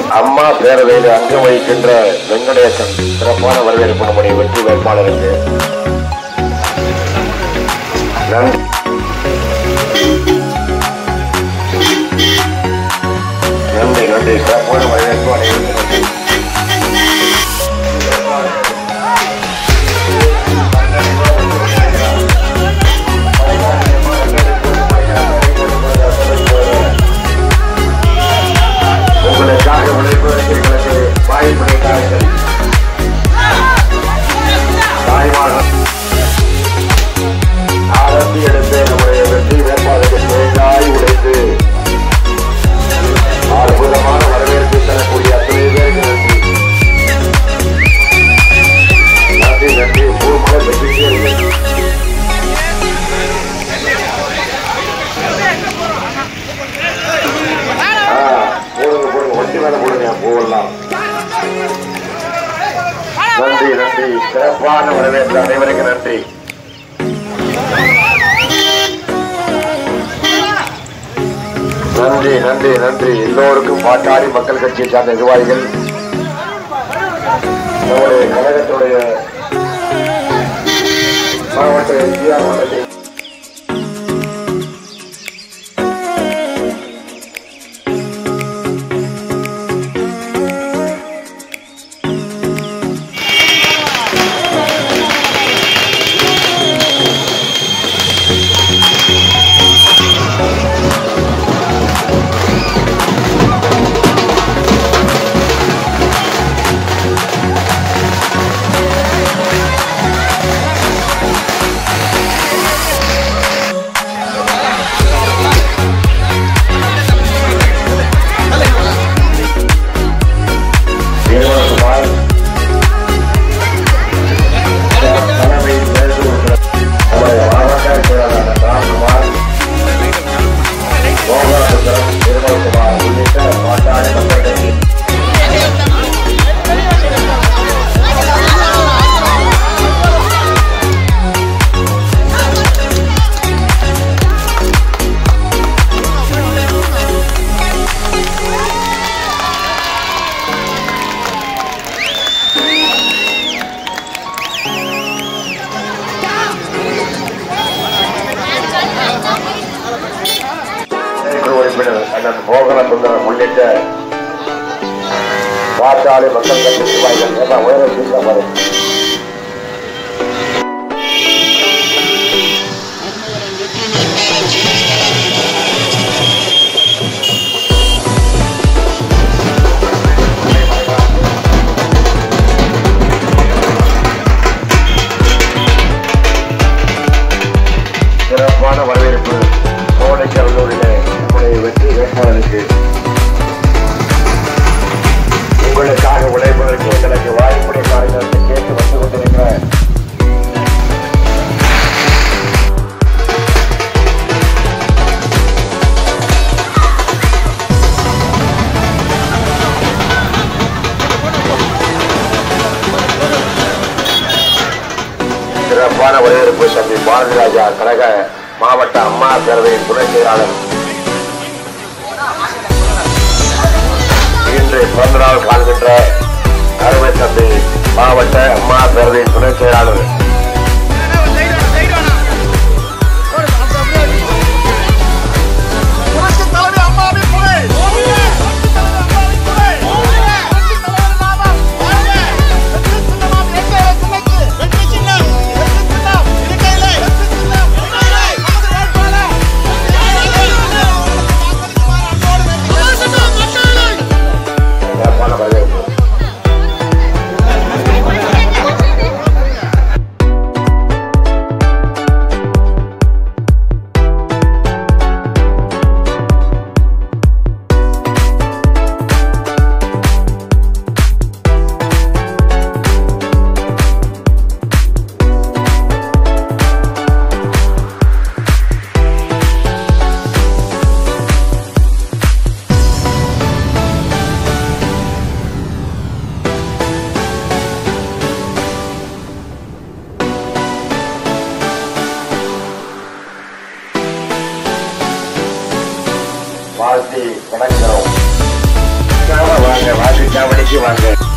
அம்மா பேரவையில் அங்கம் வகிக்கின்ற வெங்கடேசன் சிறப்பான வரவேற்பு நம்முடைய வெற்றி வேட்பாளருக்கு நன்றி. நன்றி நன்றி. சிறப்பான வரவேற்பு அனைவருக்கும் உங்களுக்காக உழைப்பதற்கு வாய்ப்புடைத்தார்கள் தாய்மார்கள் ஆரம்பி எடுத்து நம்முடைய வெற்றி வேட்பாளருக்கு தேங்காய் உடைத்து அற்புதமான வரவேற்பு தரக்கூடிய அத்தனை பேருக்கு நன்றி நன்றி நன்றி. பூர்மலை பெற்றீர்கள். ஒட்டி மேல போடுங்க போகலாம். நன்றி நன்றி. சிறப்பான வரவேற்பு அனைவருக்கும் நன்றி. நன்றி நன்றி நன்றி. எல்லோருக்கும் பாட்டாளி மக்கள் கட்சியை சார்ந்த நிர்வாகிகள் நம்முடைய கழகத்துடைய மாவட்ட எம்ஜிஆர் மண்டலத்தில் மோகனசுந்தரம் உள்ளிட்ட பாட்டாளி மக்கள் கட்சி நிர்வாகிகள் உயர சீக்கிரம் சிறப்பான வரவேற்பு கோடைக்கல்லூரிலே நம்முடைய வெற்றி வேட்பாளருக்கு உங்களுக்காக உழைப்பதற்கு எங்களுக்கு வாய்ப்புடைய காரியத்தை கேட்டு வந்து கொண்டிருக்கிற சிறப்பான வரவேற்பு தம்பி பாரதிராஜா கழக மாவட்ட அம்மா பேரவையின் துணை செயலாளர் இன்று பிறந்த நாள் காண்கின்ற அருமை தம்பி மாவட்ட அம்மா பேரவையின் துணை செயலாளர் வாழ்த்தி வணங்குகிறோம். வாங்க, வாக்குச்சாவடிக்கு வாங்க.